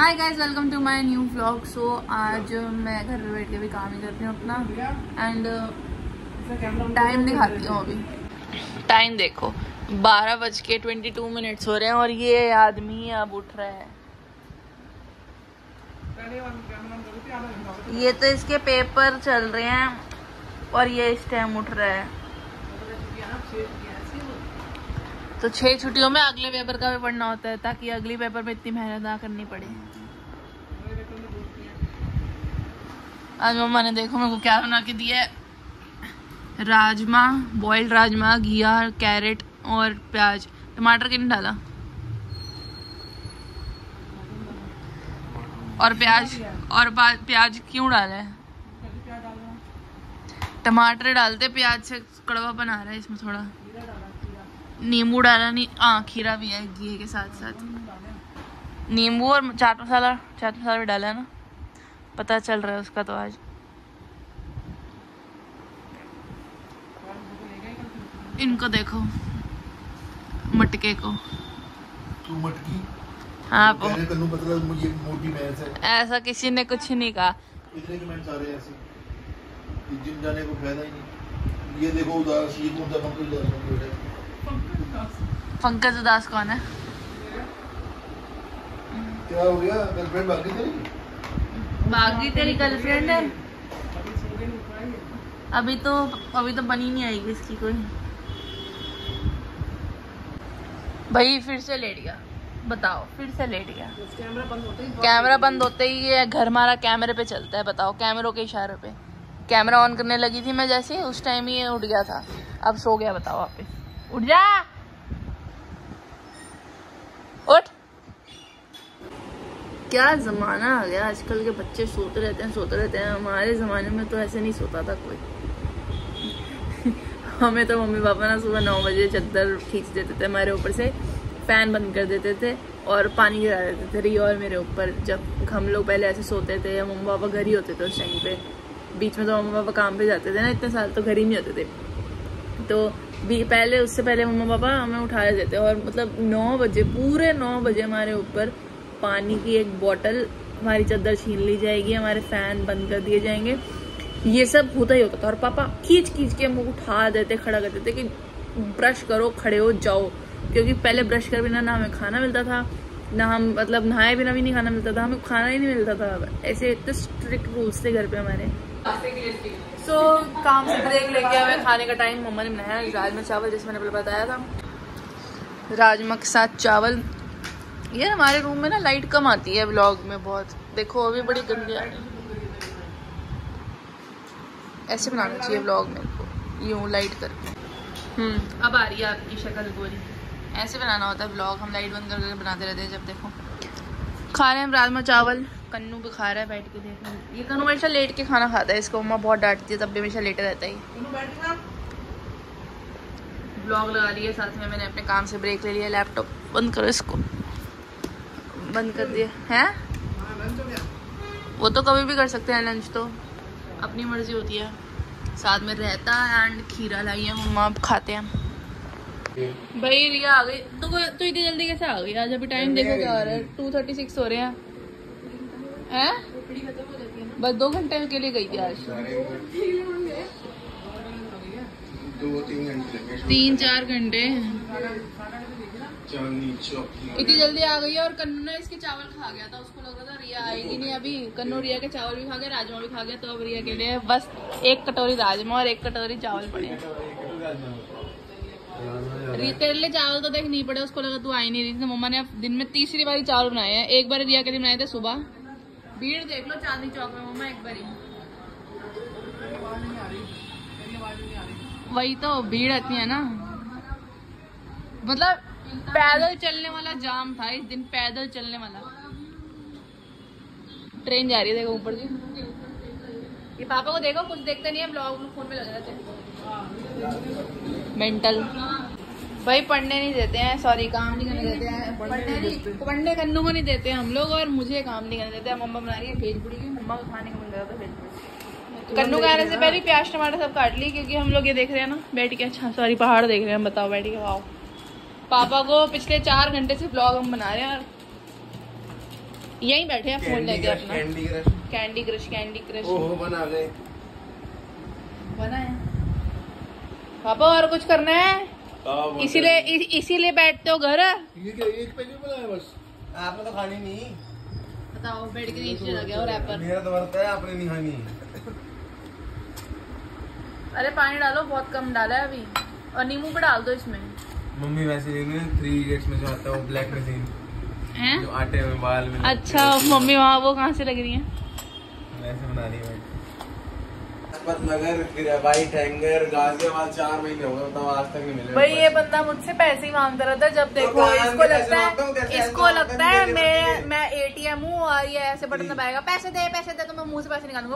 Hi guys, welcome to my new vlog. So आज मैं घर पे बैठ के भी काम ही कर रही हूँ अपना एंड टाइम दिखाती हूँ। अभी टाइम देखो 12:22 हो रहे हैं और ये आदमी अब उठ रहा है। ये तो इसके पेपर चल रहे हैं और ये इस टाइम उठ रहा है। तो 6 छुट्टियों में अगले पेपर का भी पढ़ना होता है ताकि अगली पेपर में इतनी मेहनत ना करनी पड़े। आज मम्मा ने देखो मेरे को क्या बना के दिया है, राजमा, बॉइल्ड राजमा, घिया, कैरेट और प्याज। टमाटर क्यों नहीं डाला? और प्याज क्यों डाला है? टमाटर डालते, प्याज से कड़वा बना रहा है। इसमें थोड़ा नींबू डाला नहीं, खीरा भी है घी के साथ साथ। नींबू और चाट मसाला भी डाला है ना, पता चल रहा है उसका। तो आज इनको देखो, मटके को। तू मटकी? हाँ, मतलब मुझे मोटी भैंस है। ऐसा किसी ने कुछ नहीं कहा। इतने कमेंट्स आ रहे हैं ऐसे, जिम जाने को फायदा ही नहीं। ये देखो उदास, ये कौन सा पंकज उदास है? पंकज उदास कौन है? क्या हो गया? गर्लफ्रेंड भाग गई तेरी? बागी तेरी गर्लफ्रेंड है? अभी तो बनी नहीं आएगी इसकी कोई। भाई फिर से लेट गया, बताओ, फिर से लेट गया। कैमरा बंद होते ही ये घर हमारा कैमरे पे चलता है। बताओ, कैमरों के इशारों पे। कैमरा ऑन करने लगी थी मैं जैसे, उस टाइम ही ये उठ गया था। अब सो गया। बताओ वापस, उठ जा, उठ। क्या जमाना आ गया, आजकल के बच्चे सोते रहते हैं। हमारे जमाने में तो ऐसे नहीं सोता था कोई। हमें तो मम्मी पापा ना सुबह 9 बजे चादर खींच देते थे हमारे ऊपर से, फैन बंद कर देते थे और पानी गिरा देते थे रिया और मेरे ऊपर। जब हम लोग पहले ऐसे सोते थे, या मम्मी पापा घर ही होते थे उस टाइम पे। बीच में तो मम्मी पापा काम पे जाते थे ना, इतने साल तो घर ही नहीं होते थे। तो उससे पहले मम्मा पापा हमें उठा देते थे और मतलब 9 बजे, पूरे 9 बजे हमारे ऊपर पानी की एक बोतल, हमारी चादर छीन ली जाएगी, हमारे फैन बंद कर दिए जाएंगे। ये सब होता ही होता था। और पापा खींच के हमको उठा देते, खड़ा कर देते कि ब्रश करो, खड़े हो जाओ। क्योंकि पहले ब्रश कर बिना ना हमें खाना मिलता था, ना हम मतलब नहाए बिना भी नहीं खाना मिलता था, हमें खाना ही नहीं मिलता था। ऐसे इतने स्ट्रिक्ट रूल्स थे घर पे हमारे। सो काम से ब्रेक लेके हमें खाने का टाइम। मम्मा ने बनाया राजमा चावल, जैसे मैंने पहले बताया था, राजमा के साथ चावल। ये हमारे रूम में ना लाइट कम आती है व्लॉग में बहुत। देखो अभी बड़ी गंदी आ रही है। ऐसे बनाना चाहिए व्लॉग में को, यूं लाइट करके। अब आ रही है आपकी शक्ल गोरी। ऐसे बनाना होता है व्लॉग। हम लाइट बंद करके बनाते रहते हैं। जब देखो खा रहे हैं हम राजमा चावल, कन्नू भी खा रहा है बैठ के। देखो ये कन्नू हमेशा लेट के खाना खाता है, इसको मम्मा बहुत डांटती है, तब भी हमेशा लेटे रहता है। व्लॉग लगा लिया साथ में, मैंने अपने काम से ब्रेक ले लिया। लैपटॉप बंद करो, इसको बंद कर दिया है। वो तो कभी भी कर सकते हैं लंच, तो अपनी मर्जी होती है। साथ में रहता एंड खीरा लाई है मम्मा, अब खाते हैं। भाई रिया आ गई। तो इतनी जल्दी कैसे आ गई आज? अभी टाइम देखो क्या हो रहा है, 2:36 हो रहे हैं। बस 2 घंटे के लिए गई थी आज। 3-4 घंटे। इतनी जल्दी आ गई है। और कन्नू ने इसके चावल खा गया था, उसको लग रहा था रिया आएगी नहीं अभी। कन्नू रिया के चावल भी खा गया, राजमा भी खा गया। तो अब रिया के लिए बस 1 कटोरी राजमा और 1 कटोरी चावल पड़े। तेरे लिए चावल तो देख नहीं पड़े, उसको लगा तू आई नहीं रही थी। मम्मा ने अब दिन में तीसरी बारी चावल बनाए हैं। एक बार रिया के लिए बनाए थे सुबह। भीड़ देख लो चांदनी चौक में मम्मा, एक बारी। वही तो भीड़ आती है ना, मतलब पैदल चलने वाला जाम था इस दिन। पैदल चलने वाला। ट्रेन जा रही है देखो ऊपर जी। ये पापा को देखो, कुछ देखते नहीं है, ब्लॉग फोन में लगे रहते हैं। मेंटल भाई, पढ़ने नहीं देते हैं, सॉरी काम नहीं करने देते हैं। पढ़ने कन्नू को नहीं देते हैं हम लोग, और मुझे काम नहीं करने देते हैं। मम्मा बना रही है भेज पूरी की, मम्मा को खाने का मन कर रहा था भेज पूरी। कन्नू के आने से पहले प्याज टमाटर सब काट ली, क्योंकि हम लोग ये देख रहे हैं ना बैठ के। अच्छा सॉरी, पहाड़ देख रहे हैं। बताओ बैठ के। वाओ, पापा को पिछले 4 घंटे से ब्लॉग हम बना रहे हैं। यहीं बैठे हैं फोन लेके अपना। कैंडी क्रश ओहो बना गए। बना है पापा, और कुछ करना है इसीलिए बैठते हो घर। ये क्या एक पैकेट बनाया बस? आपने तो खानी नहीं। बताओ बेड के नीचे चला गया और रैपर। मेरा तो बनता है, आपने नहीं खानी। अरे पानी डालो, बहुत कम डाला है अभी, और नींबू भी डाल दो इसमें। मम्मी वैसे 3 इडियट्स में जो आता है वो ब्लैक मशीन हैं? जो आटे में बाल में। अच्छा मम्मी वहाँ वो कहाँ से लग रही है? वैसे बना रही है नगर, फिर वाइट हैंगर, गाजियाबाद 4 महीने हो गए, मतलब आज तक नहीं मिले। भाई ये बंदा मुझसे पैसे ही मांगता रहता है। जब देखो इसको लगता है मैं ATM हूँ और ये ऐसे बटन दबाएगा, पैसे दे तो मैं मुंह से पैसे निकालूंगा।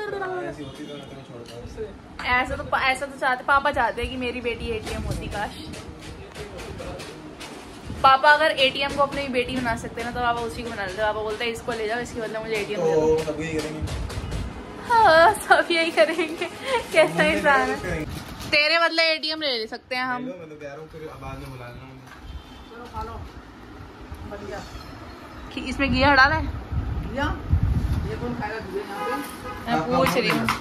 ऐसा तो चाहते पापा चाहते हैं कि मेरी बेटी ATM होती। काश पापा अगर ATM को अपनी बेटी बना सकते ना तो पापा उसी को बना लेते। पापा बोलते हैं इसको ले जाओ, इसके बदले मुझे ATM दे दो। हाँ सब यही करेंगे। कैसा इंसान है? तेरे बदले ATM ले सकते हैं हम। इसमें घी डाला है? ये कौन खाएगा? मैं पूछ रही हूँ।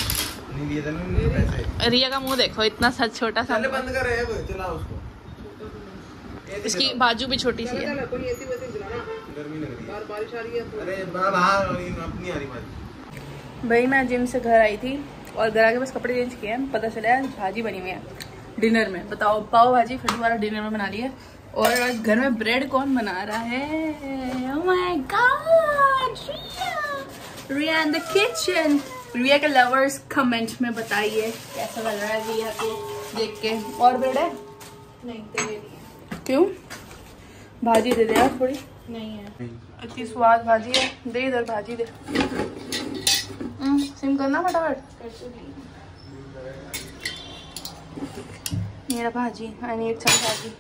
रिया का मुंह देखो, इतना सच छोटा सा। बंद कर रहे हैं, चला उसको। इसकी बाजू भी छोटी सी है। गर्मी लग रही है, बारिश आ रही है। अरे बाहर अपनी आ रही बात। भाई मैं जिम से घर आई थी और घर आके बस कपड़े चेंज किए हैं। पता चला है भाजी बनी हुई है डिनर में। बताओ, पाव भाजी फिर दोबारा डिनर में बना ली है। और आज घर में ब्रेड कौन बना रहा है? Oh my god, Riya in the kitchen. Riya के लवर्स कमेंट में बताइए कैसा लग रहा है रिया को देख के। और ब्रेड है? नहीं तेरे लिए। क्यों? भाजी दे दे यार थोड़ी। नहीं है, इतनी स्वाद भाजी है। दे इधर भाजी दे। सिम करना फटाफट। मेरा भाजी, आई नीड सम भाजी।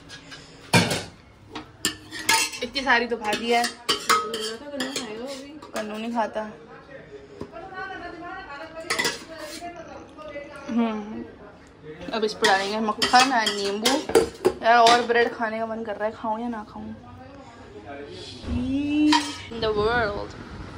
इतनी सारी तो भाजी है। कन्नू नहीं खाता। अब इस पर डालेंगे मक्खन और नींबू। यार और ब्रेड खाने का मन कर रहा है, खाऊं या ना खाऊं? The world.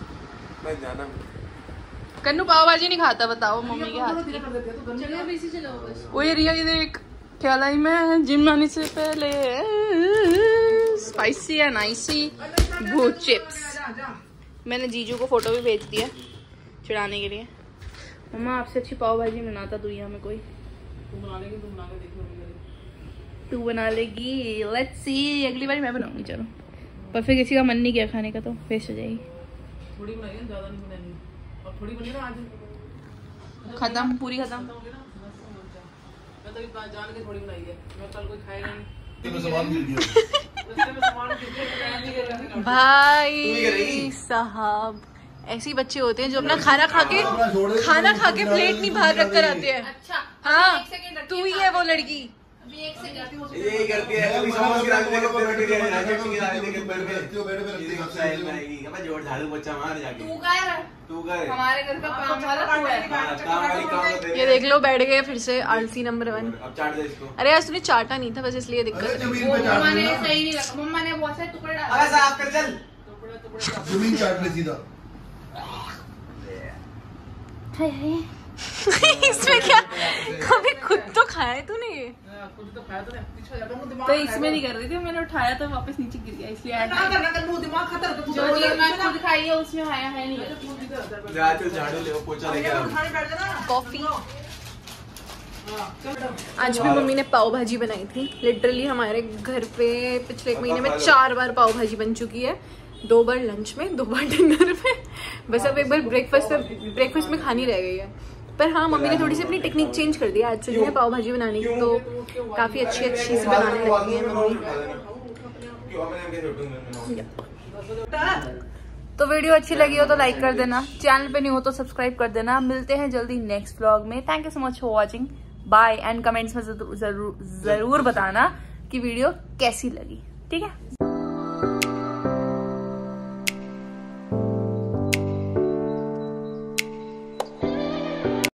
कन्नू पाव भाजी नहीं खाता, बताओ मम्मी के हाथ की। वो ये रिया, ये देख क्या लाई मैं जिम आने से पहले। स्पाइसी एंड आइसी भूत चिप्स। मैंने जीजू को फोटो भी भेज दिया चढ़ाने के लिए। मम्मा आपसे अच्छी पाव भाजी बनाता दुनिया में कोई। तू बना लेगी। लेट्स सी, अगली बार मैं बनाऊंगी। चलो, पर फिर किसी का मन नहीं किया खाने का तो वेस्ट हो जाएगी। थोड़ी बनाई है, ज्यादा नहीं बनानी। और थोड़ी बनी ना आज खत्म, पूरी खत्म। मैं तो जान के थोड़ी बनाई है, मैं कल कोई खाएगा नहीं। भाई साहब, ऐसे बच्चे होते हैं जो अपना खाना खा के प्लेट नहीं बाहर रख कर आते हैं। अच्छा हाँ, तू ही है वो लड़की। यही करती है। कभी समोस गिरा के देखो, रोटी गिरा के जोड़ झाड़ू बच्चा मार जाके। तू कर हमारे घर का काम वाला तू है। काम वाली काम। ये देख लो, बैठ गए फिर से आलसी नंबर 1। अब चाट दे इसको। अरे यार तूने चाटा नहीं था, बस इसलिए दिक्कत है। मम्मा ने सही नहीं रखा। मम्मा ने बहुत सारे टुकड़े डाले। अबे साफ कर चल। जमीन चाट ले सीधा। इसमें क्या कभी खुद तो खाया तूने? खुद तो खाया तो इसमें नहीं कर रही थी, मैंने उठाया तो वापस नीचे गिर गया, इसलिए जो चीज मैं खुद खाई है उसमें आया है नहीं। झाड़ू ले, पोछा लेके आ। कॉफी। आज भी मम्मी ने पाव भाजी बनाई थी। लिटरली हमारे घर पे पिछले 1 महीने में 4 बार पाव भाजी बन चुकी है। 2 बार लंच में, 2 बार डिनर में। बस अब एक बार ब्रेकफास्ट में खानी रह गई है। पर हाँ, मम्मी ने थोड़ी सी अपनी टेक्निक चेंज कर दी आज जो है पाव भाजी बनाने की, तो काफी अच्छी से बनाने लगी है मम्मी। तो वीडियो अच्छी लगी हो तो लाइक कर देना, चैनल पे नहीं हो तो सब्सक्राइब कर देना। मिलते हैं जल्दी नेक्स्ट व्लॉग में। Thank you so much for watching, bye. And comments में जरूर बताना कि वीडियो कैसी लगी, ठीक है?